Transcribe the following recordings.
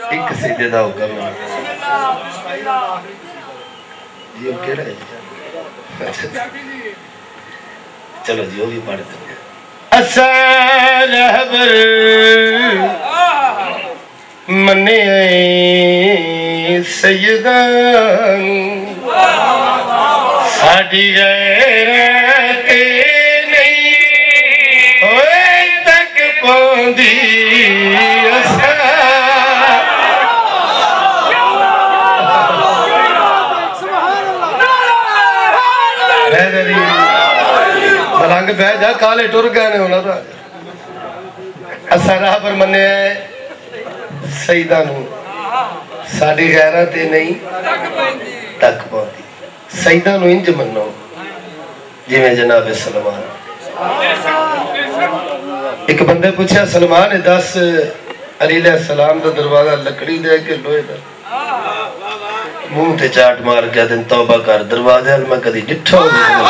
एक सीधे दा हुक्म है जी केड़ा है चलो जी वो भी पढ़ सकते असा रहबर मने सैयदान साडी गैरत नहीं होए तक पौंदी असा मलंग बह जा काले टुर गए ने उन्होंने असा राह पर मने सईदा नू साडी गैरत नहीं तक पौंदी सईदा नू इंज मनो जिवें जनाब सलमान एक बंदे पूछा सलमान दस अली अलैहिस्सलाम दा दरवाजा लकड़ी दे के लोहे दा मुंह ते चाट मार के दिन तौबा कर दरवाजे मैं कदी डिठा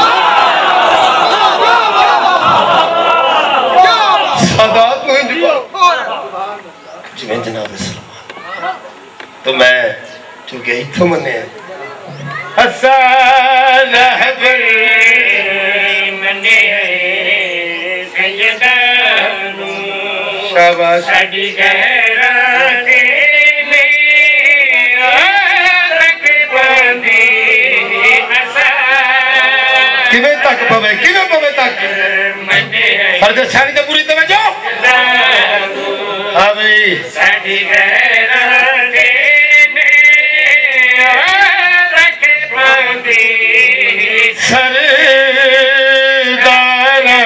सादात में जिवें जनाब सलमान तो मैं चूंकि इथों मने असा रहबर मने सैयदानू शाबाश साडी गैरत किवें तक पवे फर्ज सारी तो पूरी तवज्जो हां भाई साडी गैरत ने रख बंदी सरदारा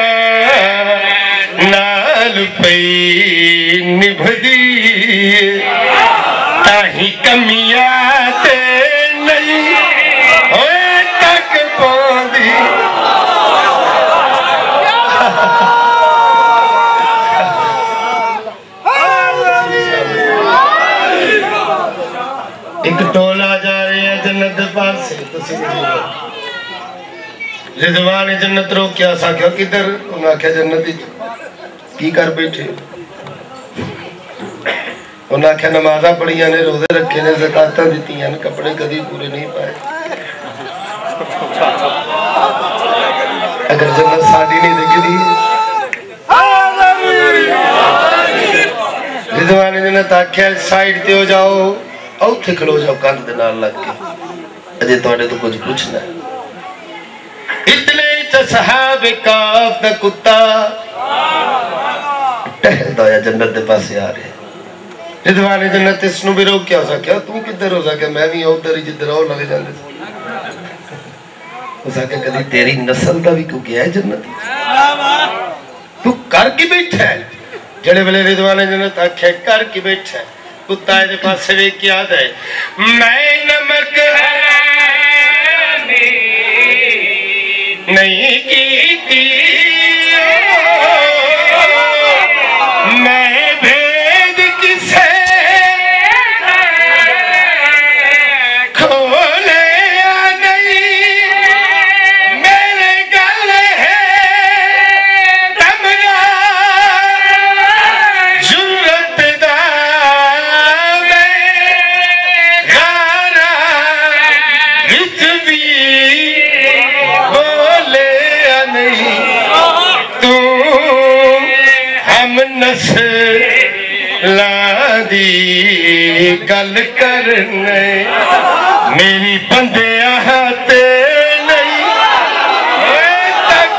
नाल पई निभदी ताही कमियां ते नहीं होए तक पौंदी एक टोला जा रही है जन्नत के पास से रिजवान ने जन्नत रोकिया साख्या किधर उन्हें आख्या जन्नत की कर बैठे उन्हें आख्या नमाजा पढ़िया ने रोजे रखे ने ज़कातां दित्तियां ने कपड़े कभी पूरे नहीं पाए अगर जन्नत साड़ी नहीं दिखती रिजवान ने जन्नत आख्या साइड ते हो जाओ औथे खलो जाओ कंध दे नाल लग के अजे तुहाडे तो कुछ पूछना इतने च सहाबे काफ दा कुत्ता टहलदा होया जन्नत दे पासे आ रहे रिजवान ने जन्नत इसनु भी रोकिया हो सके तू किधर हो सके मैं भी उधर ही जिधर और लगे जांदे हो सके कदी तेरी नस्ल दा भी कोई गया जन्नत तू कर की बैठा है जड़े वेले रिजवान ने जन्नत आखे कर की बैठा है कुत्ता दे पास वे क्या है मैं नमक हरामी नहीं कीती मैं भेद किसे खोले नहीं मेरे गल है तमरा जुर्रत दा दी गल करने मेरी बंदे हाथे नहीं तक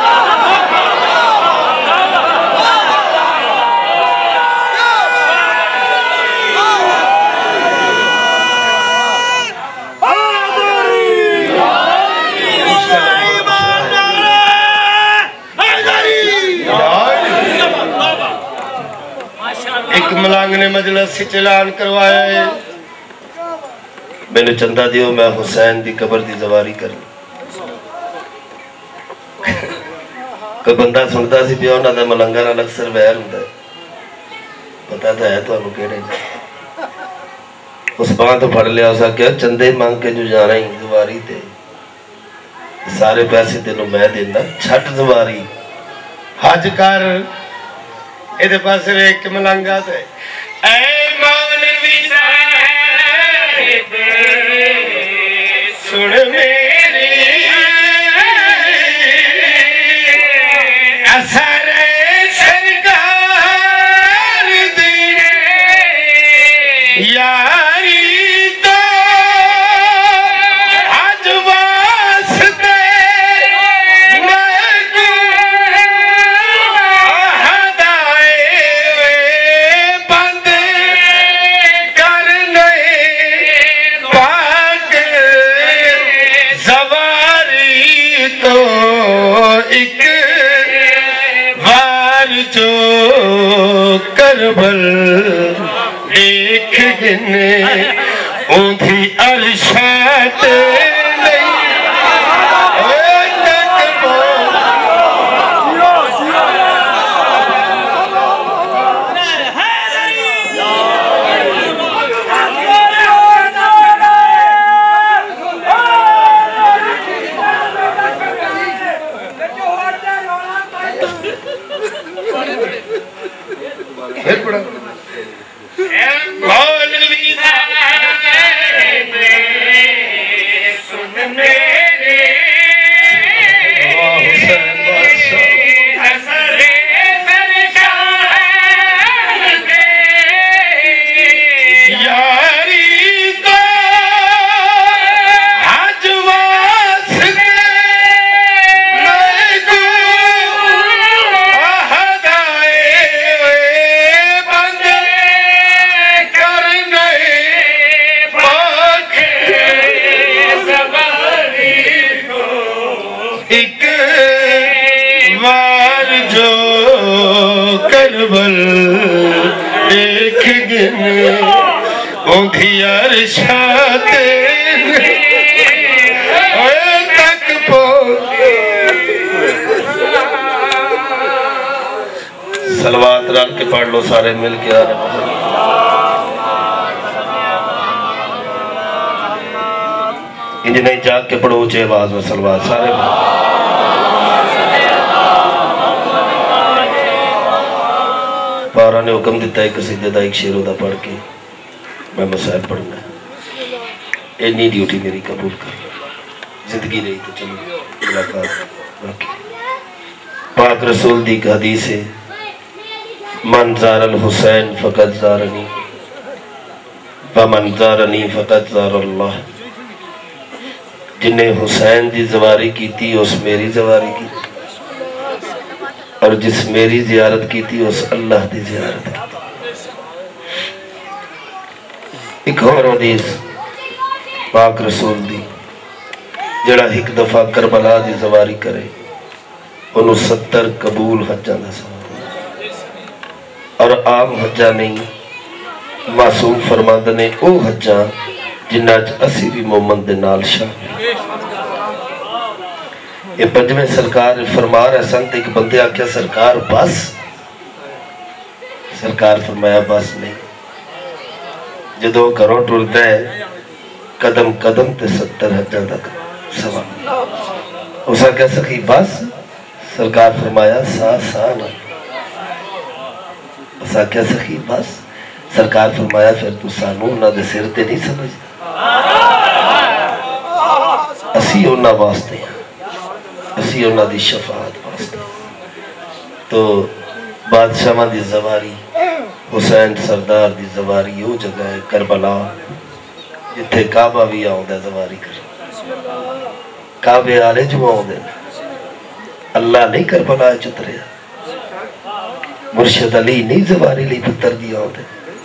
एक मलंग ने मजलिस ऐलान करवाया है मैंने चंदा दियो मैं हुसैन दी कबर दी ज़वारी कर कोई बंदा सुनता सी पिया उन्हां दा मलंगा नाल अक्सर वैर हुंदा है पता तो है तुहानू किहड़े उस बांह तो फड़ लिया उस आख्या चंदे मंग के जो जाना ही ज़वारी ते सारे पैसे तेनों मैं देना छट ज़वारी हज कर इहदे पासे वेख के मलंगा ते ऐ मौलवी सुन मेरी असर सरकार दी यारी तो आज वास्ते मैं को हदाए बंद करने पाक सवारी तो एक बार जो करबल देख गिने ऊंधी अरशात सलवात रख के पढ़ लो सारे मिल के आ रहे इंज नहीं जाग के पढ़ो ऊंचे आवाज में सलवात सारे पारा ने हुक्म दिता है कसीदे दा एक शेर दा पढ़ के मैं मसाइब पढ़ना इन्नी ड्यूटी मेरी कबूल कर जिंदगी रही तो चलो मुलाकात बाकी पाक रसूल दी हदीस है मन ज़ारल हुसैन फ़क़त ज़ारनी व मन ज़ारनी फ़क़त ज़ारल्लाह जिन्हें हुसैन दी ज़वारी की थी उस मेरी ज़वारी की और जिस मेरी ज़ियारत की थी उस अल्लाह दी ज़ियारत की। एक और हदीस पाक रसूल दी जड़ा एक दफ़ा करबला दी ज़वारी करे उन्होंने 70 कबूल हज्जां दा सवाब और आम हज्जा नहीं मासूम फरमांदे ने ओ हज्जा जिन्ना च असी भी मोमन दे नाल शामिल ये पंजवें सरकार फरमा रहे सन एक बंदे आख्या सरकार बस सरकार फरमाया बस नहीं जदों घरों टुरदा है कदम कदम ते 70 हज्जा तक सवाब उस आख्या सखी बस सरकार फरमाया सा सा ना क्या सखी बस सरकार फरमाया फिर तू सानू उन्हां दे सिर ते नहीं समझदा असी उन्हां वास्ते असी उन्हां दी शफाअत वास्ते तो बादशाहां दी ज़वारी हुसैन सरदार दी ज़वारी वो जगह है करबला जिथे काबा भी आउंदा ज़वारी कर काबे आले जो आउंदे अल्लाह नहीं करबला च उतरिया मुर्शिद अली नहीं ज़वारी ली पुत्र दिया होते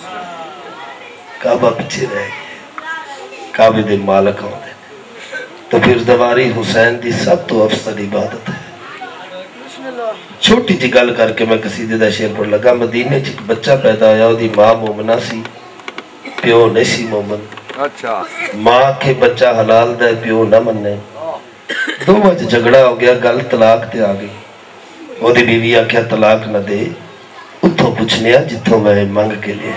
काबा पीछे रह गए काबे दे मालक होते तो फिर ज़वारी हुसैन दी सब तो अफसल इबादत है। छोटी जी गल करके मैं कसीदे दा शेर पढ़ लगा मदीने च एक बच्चा पैदा होया ओदी मां मोमना सी प्यो नहीं सी मोमन अच्छा मां के बच्चा हलाल दा प्यो ना मन्ने दोवां च झगड़ा हो गया गल तलाक ते आ गई ओदी बीवी आख्या तलाक न दे उतो पूछने जिथों मैं मंग के लिए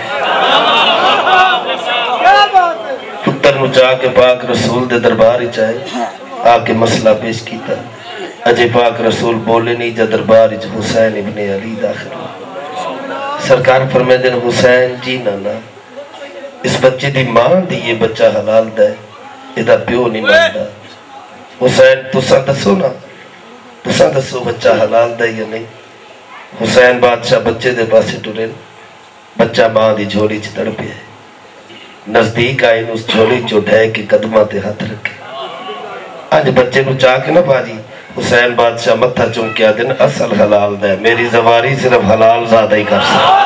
पुत्र नु जाके पाक रसूल दे दरबार च आए आके मसला पेश किया अजे पाक रसूल बोले नहीं जब दरबार च हुसैन इब्ने अली दाखिल सरकार फरमाते हैं हुसैन जी नाना इस बच्चे दी मां दी ये बच्चा हलाल दा है इहदा प्यो नहीं मानता। हुसैन तुसा दसो ना, तुसा दसो बच्चा हलाल दा या नहीं। हुसैन बादशाह बच्चे दे पासे टुरे, बच्चा मां दी झोली च तड़पे, नजदीक आए उस झोली चो ढह के कदमां ते हाथ रखे। अज बच्चे को चाह के ना बाजी हुसैन बादशाह मत्था चुमकिया दिन असल हलाल दा, मेरी जवारी सिर्फ हलाल ज़ादा ही कर सकता।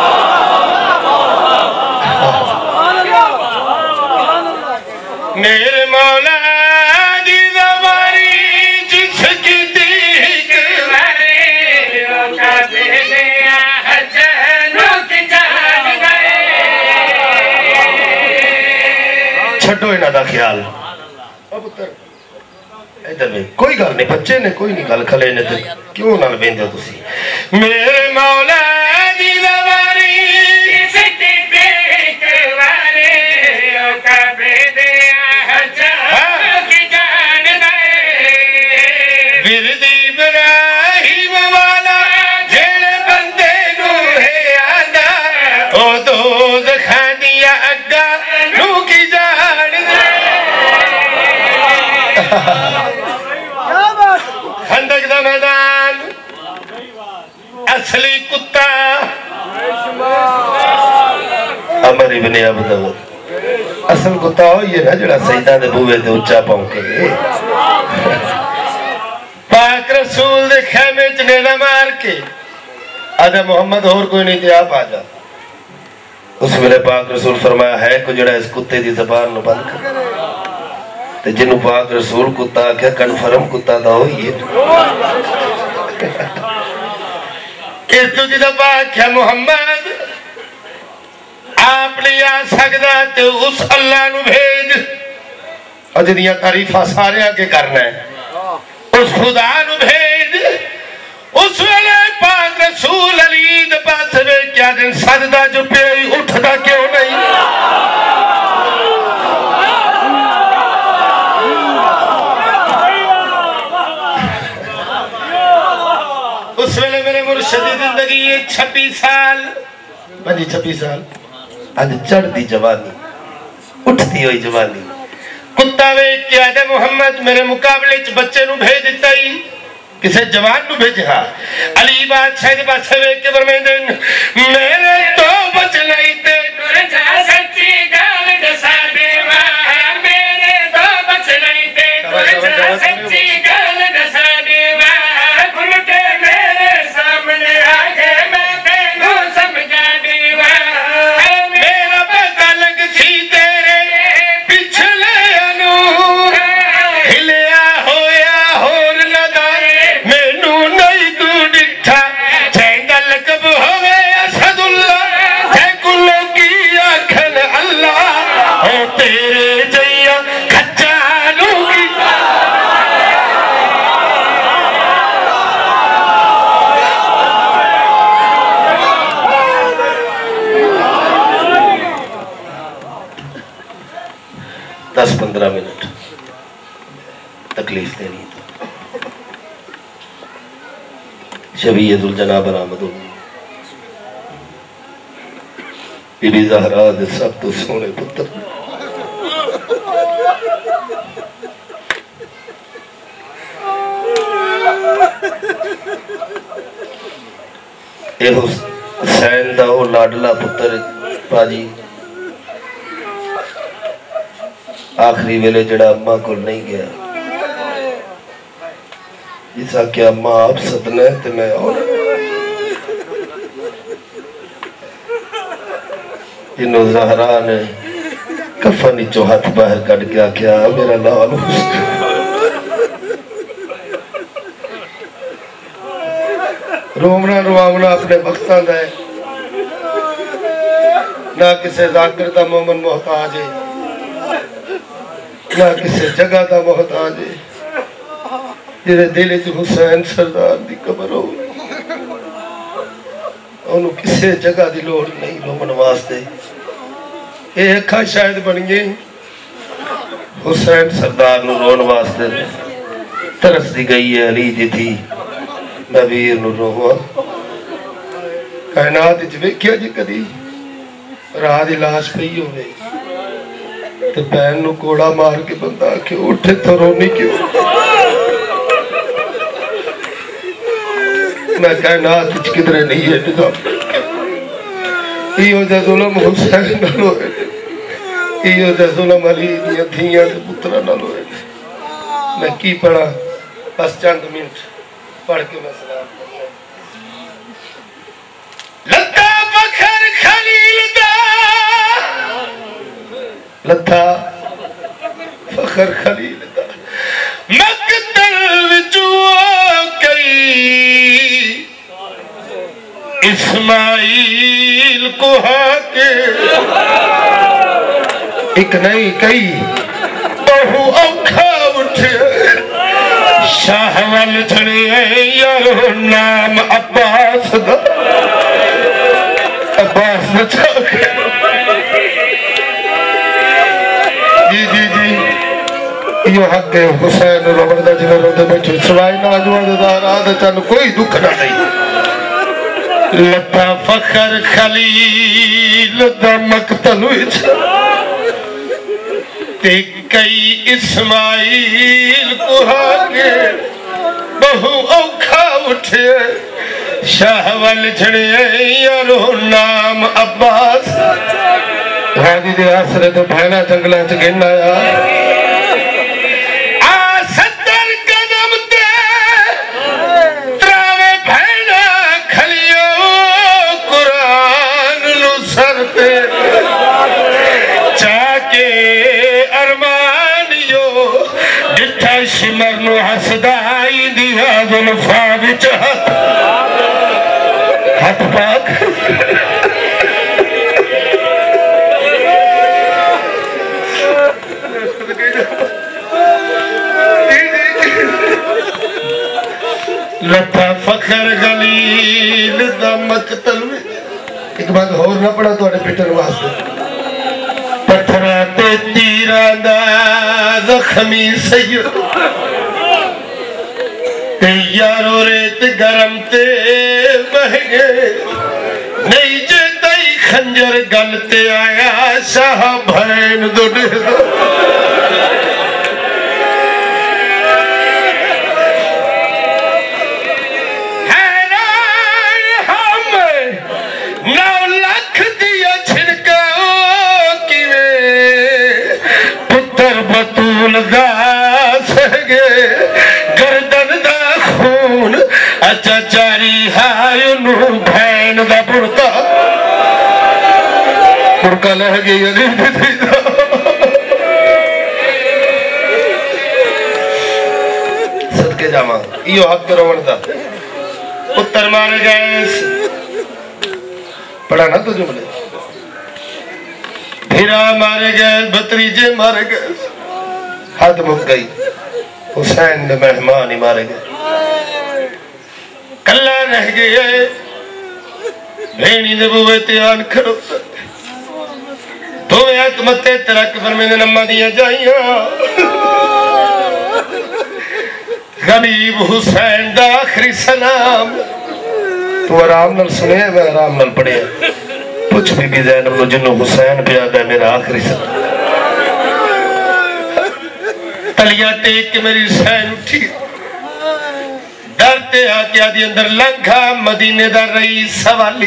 मेरे मौला दी जवारी जिसकी दीक वाले रोका दे दिया हजनों की जान गए। छड्डो इन्हां दा ख्याल। अब पुत्र इधर में कोई गल नहीं, बच्चे ने कोई नहीं गल खले ने ते क्यों नाल बेंदे तुसी। मेरे मौला दी जवारी जिसकी दीक वाले रोका दे दिया इब्राहिम वाला जेड़े बंदे नू है आंदा ओ दोज़ख दिया अग्गा नू की जान दे। खंदक दा मैदान असली कुत्ता अमर इब्ने अब्दुल असल कुत्ता हो ये ना जड़ा सईदा दे बूहे ते उच्चा भौंके। पाक रसूल दे खेमे च नेड़ा मार के आजा मोहम्मद होर कोई नहीं ते आप आजा। उस वेले पाक रसूल फरमाया है को जड़ा इस कुत्ते दी ज़बान नु बंद कर ते जिन्नु पाक रसूल कुत्ता आख्या कन्फर्म कुत्ता दा होई है। इस तो जिदा आख्या मोहम्मद आप नहीं आ सकदा ते उस अल्लाह नु भेज। अज दियां तारीफां सारे आगे करना है, उस खुदा नु भेज। उस वेले पाक रसूल अली दे पास वे क्या दिन सजदा जो पे उठदा क्यों नहीं। उस वेले मेरे मुर्शिद दी जिंदगी 26 साल 26 साल अज चढ़ती जवानी उठती हुई जवानी। कुत्ता वेख के आदे मोहम्मद मेरे मुकाबले च बच्चे नु भेज दिता ही किसे जवान नु भेजा। अली बादशाह दे पासे वेख के फरमांदे मेरे तो बचना ही ते टुर जा सच्ची गल दसा देवा। मेरे तो बचना ही ते टुर जा सच्ची गल दसा देवा। खुल के मेरे सामने आ के मैं तेनू समझा देवा। मेरा पता लग सी तेरे पिछले अनु हिलिया होया होर लगा मैनू नहीं तू डिठा। चैंगल कब होवे असदुल्ला ते कुलो की आखन अल्लाह हो तेरे जैया खच्चा नू की। दस 15 मिनट तकलीफ देनी तो शबीयतुल जनाब बरामद बीबी ज़हरा दे सब तो सोने पुत्र ये हुसैन दा ओ लाडला पुत्र पाजी आखिरी वेले जड़ा अम्मा को नहीं गया जिसा कि अम्मा आप सदना है ते मैं और इन्हों ज़हरा ने कफन चो हाथ बाहर कट के आख्या मेरा लाल रोमना रुआवना अपने वक्तां दा है ना किसी जाकिर दा मोमन मोहताज है ना किसी जगह का मोहताज है। जिहदे दिल च हुसैन सरदार दी कबर हो उन्होंने किसी जगह की लोड़ नहीं रोमन वास्ते। ये अखा शायद बन गई हुसैन सरदार नूं रोन वास्ते तरसदी गई है। अली जी थी मैं वीर नूं रोवां कायनात च वेख्या जी कदी राह दी लाश पई होवे तो भैन नूं कोड़ा मार के बंदा क्यों उठे तो रोनी क्यों। मैं कहना हाथ किधरे नहीं है इहो जिहा जुल्म हुसैन नाल होए, इहो जिहा जुल्म अली दियां धीआं ते पुत्तरां नाल होए। मैं की पढ़ा बस चंद मिनट पढ़ के मैं सलाम करता। लता फखर खलील दा, लता फखर खलील दा मकतल विचों कई इस्माइल को हाके, एक नहीं कई बहु औखा उठे शाहवल छड़े यारो नाम अब्बास दा, अब्बास बचा के जी जी जी यो हक है हुसैन रोवंदा जिन्हें रोंदे बैठे सवाई नाजवान दा रात चन कोई दुख ना नहीं। लता फखर खलील दा मकतल विच ते कई इस्माइल को हाके बहु औखा उठे शाहवल छड़े यारो नाम अब्बास। राजी दे आसरे तो भैना जंगल च गिन आया शिमर हसदाई दिया जुल्फा विच हाथ पाक लता फखर खलील दा मकतल। एक बात होर ना पढ़ा थोड़े पिटन वास्ते। पत्थरा ते तीरा दा जख्मी सैयद यारो रेत गरम ते बह गए नहीं जे तई खंजर गल ते आया शाह भैन दुड हैरान हम 9 लाख दिया छिड़का किवें पुत्र बतूल दा सगे गर्दन दा खून अच्छा चारी हाय नू भैन दा बुरका बुरका लह गई सदके जावा इहो हक रोवण दा। पुत्र मार गए पढ़ा ना तुझे बोले भीरा मारे गए भतीजे मारे गए हद मुक गई। हुसैन ने मेहमान ही मारे गए कल्ला रह गए भेणी दे बुए ते आन खड़ो दोवें हथ मत्थे तरक फरमेंदे नम्मा दियां जाइयां गरीब हुसैन दा आखिरी सलाम तू आराम नाल सुने मैं आराम नाल पढ़िया पुछ बीबी ज़ैनब नु जिन्नू हुसैन पिया दा मेरा आखिरी सलाम। तलिया टेक के मेरी हुसैन उठी डरते आके आदि अंदर लंघा मदीने दा रईस सवाली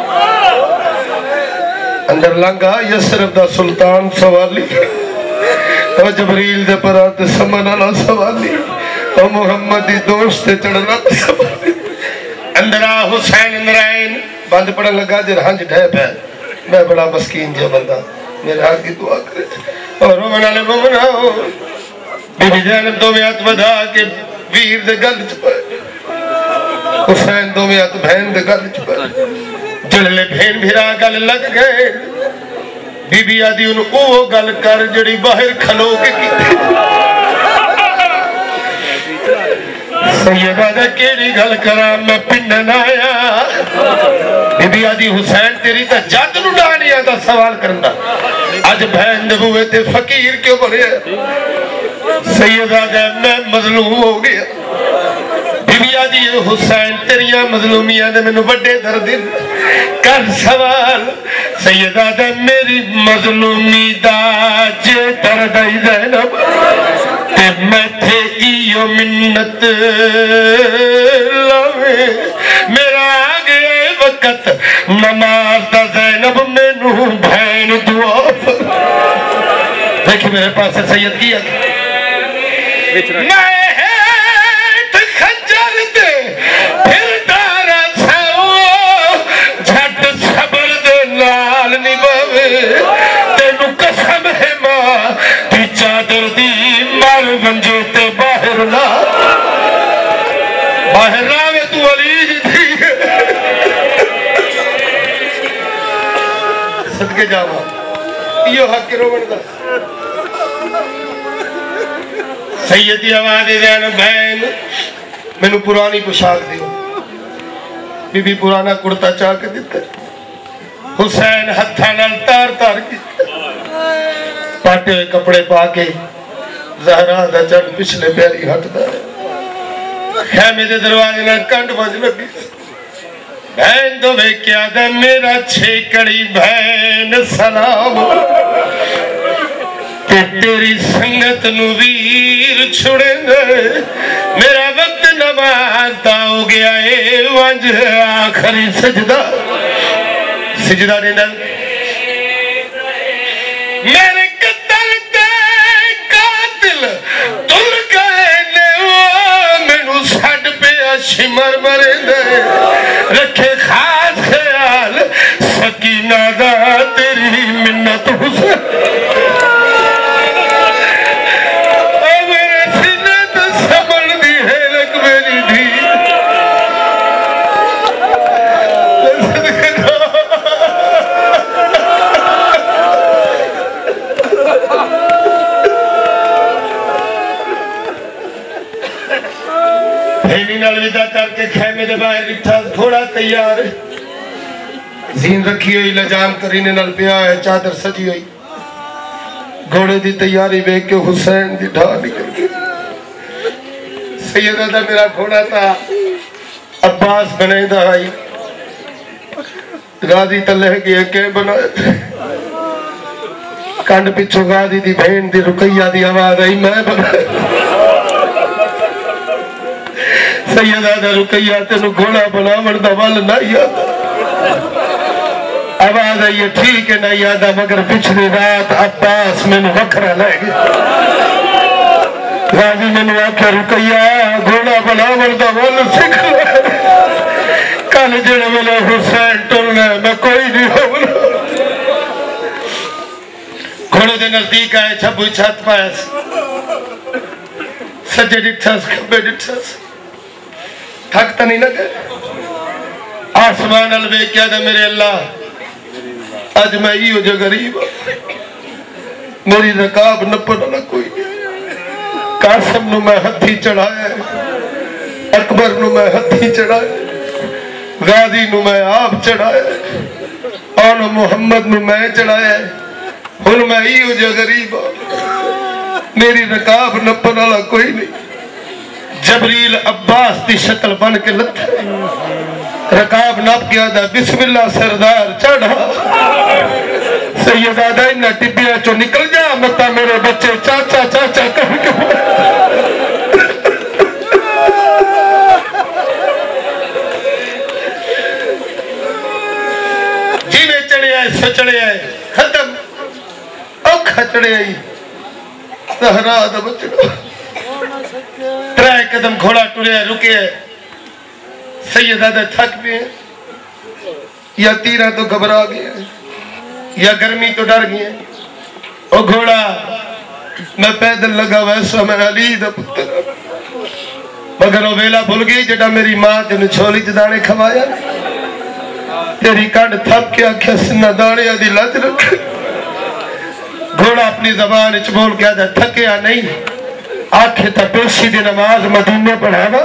अंदर लंघा यसरब दा सुल्तान सवाली और जबरील दे पराते समन वाला सवाली और मोहम्मद दी दोस्त ते चढ़ना सवाली। अंदर आ हुसैन नरायण बंद पड़न लगा जे हंज ढह पे मैं बड़ा मस्कीन जिहा बंदा मेरे हाथ की दुआ करे और रोवन वाले मोमना बीबी ज़ैनब दोवें हाथ वधा के वीर दे गल च पाए हुसैन दोवें हाथ बहन दे गल च पाए जड़ले भेन भिरा गल लग गए बीबी आदि उन ओ गल कर जड़ी बाहर खलो के कीती सैयदा दा केड़ी गल करा मैं पिंडन आया बीबी आदि हुसैन तेरी ता जद नु डानिया दा सवाल करंदा अज बहन दे बुए ते फकीर क्यों बने सैयदा दा मैं मजलूम हो गया बीबी आदि हुसैन तेरिया मजलूमियां दे मैनू बड़े दर्द कर सवाल सैयदा दे मेरी मजलूमी दा जे दर्द ज़ैनब ते मैं थे इयो मिन्नत लावे मेरा आ गया वक्त नमाज दा ज़ैनब मैनू भैन दुआ देखिए मेरे पास सैयद की तेनू कसम है मां की चादर दी मर मंजे ते बाहर ना वे तू अली थी सदके जावा यो हक रोवण दा सैयदी आवाज देन बहन मैनू पुरानी पोशाक दियो बीबी पुराना कुर्ता चाह के दिता हुसैन हथा नाल तार तार के पाटे कपड़े पा के ज़हरा दा चढ़ पिछले पैरी हटदा खैमे दे दरवाजे नाल कंड बज लगी बहन तो वेख्या दा मेरा छेकड़ी बहन सलाम ते तेरी संगत नू वीर छुड़ेंगे मेरा वक्त नमाज दा हो गया है वंज आखिरी सजदा सजदा देना मेरे कत्ल ते कातिल तुल गए ने मैनू छड़ पे शिमर मरे दे रखे खास ख्याल सकीना दा तेरी मिन्नत हुसैन मेरे सीने ते संभल दी है लग मेरी धी विदा करके खैमे दे बाहर लिठा घोड़ा तैयार जीन रखी हुई लजाम करीने नाल पिया है चादर सजी हुई घोड़े दी तैयारी देख के हुसैन दी ढा निकल गई सैयदा दा मेरा घोड़ा था अब्बास बनेदा आई गाजी तले गए के बनाए कंड पिछो गाजी दी बहन दी रुकैया दी आवाज आई मैं बनाया सैयदा दा रुकैया तेनू घोड़ा बनावण दा वल नहीं आता आवाज आई ठीक है नहीं आता मगर पिछली रात अब्बास मैनू वखरा ले गया गाजी मैनू आख्या रुकैया घोड़ा बनावण दा वल सिख ले कल जेड़े वेले हुसैन टुरना मैं कोई नहीं होना घोड़े दे नजदीक आए छब्बू छत पास सज्जे डिठस खब्बे डिठस थक तो नहीं लगे आसमान अल वेख्या था मेरे अल्लाह अज मैं इहो जो गरीब मेरी रकाब नपन वाला कोई कासम नू मैं हथी चढ़ाया अकबर नू मैं हथी चढ़ाया गाजी नू मैं आप चढ़ाया और मुहम्मद नू मैं चढ़ाया हुण मैं इहो जो गरीब मेरी रकाब नपन वाला कोई नहीं जबरील अब्बास की शक्ल बन के लथे रकाब नप गया दा बिस्मिल्लाह सरदार चढ़ा सैयदा दा इन्ना टिब्बिया चो निकल जा मता मेरे बच्चे चाचा चाचा कह के जिवे चढ़े आए सचड़े आए खत्म औखा चढ़े आई सहरा दा बचड़ा त्रै कदम घोड़ा टुरे रुके सैयदा दे थक पे या तीरा तो घबरा गया या गर्मी तो डर गया ओ घोड़ा मैं पैदल लगा वैसा मैं अली दा पुत्र मगर वो वेला भूल गई जेड़ा मेरी मां तेन छोली च दाने खवाया तेरी कंड थप के आख्या सिन्ना दाने दी लज रख घोड़ा अपनी जबान च बोल के आदा थकया नहीं आखे तो पेशी दी नमाज मदीने पढ़ावा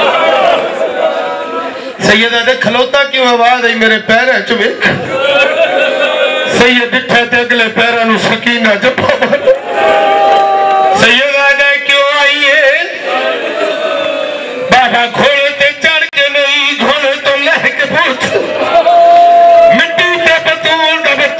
सैयदा दे खलोता क्यों आवाज आई मेरे पैर च वेख सैयद डिठे ते अगले पैरों नू सकीना जपा सैयदा दे क्यों आई है बाबा घोड़े ते चढ़ के नहीं घोड़े तो लह के पूछ मिट्टी ते बतूल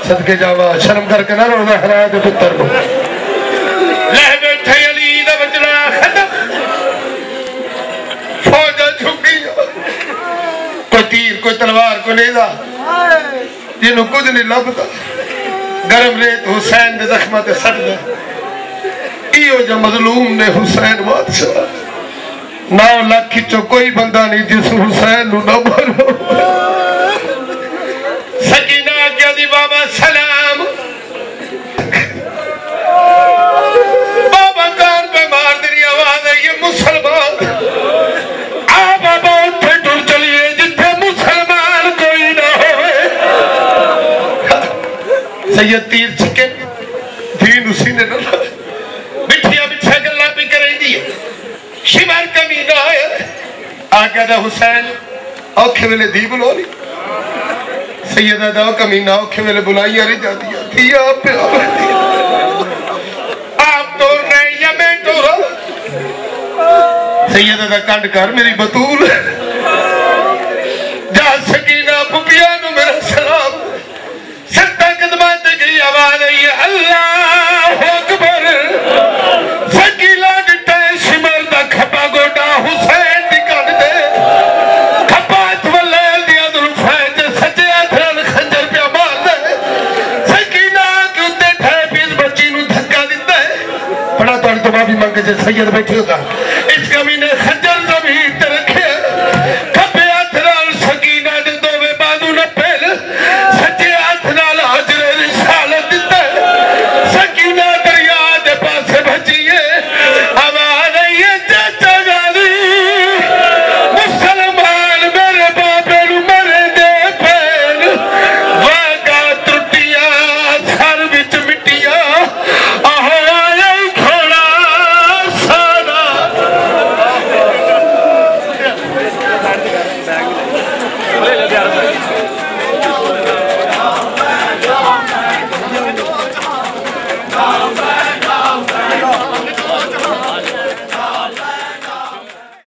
सदके जावा शर्म करके ना रोना हरा दे पुत्र को लह बैठे अली दा बचना खत्म फौज झुकी कोई तीर कोई तलवार कोई नेजा जिन्हों कुछ नहीं लभदा गरम रेत हुसैन दे जख्मां ते सट गया इहो जो मजलूम ने हुसैन बादशाह 9 लाख चो कोई बंदा नहीं जिस हुसैन नु ना मारो सकीना क्या दी बाबा सलाम बाबा कान पे मार तेरी आवाज है ये मुसलमान आ बाबा उठे टुर चलिए जिथे मुसलमान कोई ना होवे सैयद तीर छिके दीन उसी ने ना बिठिया बिछा गल्ला भी करेंदी है शिमर कमीना है आगे दा हुसैन औखे वेले दी बुलानी सैयदा दा कमीना औखे वेले बुलाइया नहीं जाती थी आप तो नहीं या मैं तो सैयदा दा कंड कर मेरी बतूल जा सकीना पुपिया नु मेरा सलाम सत्ता कदमां ते गई आवाज आई अल्लाह अकबर सकीला गिटे शिमर दा खपा गोडा हुसैन दी कन दे खपात वले दिया जुल्फे ते सच्चे हथन खंजर पे मार दे सकीना के उत्ते ठे पीस बच्ची नु धक्का दिता बड़ा तोड़ तो माफी मांगे जे सैयद बैठे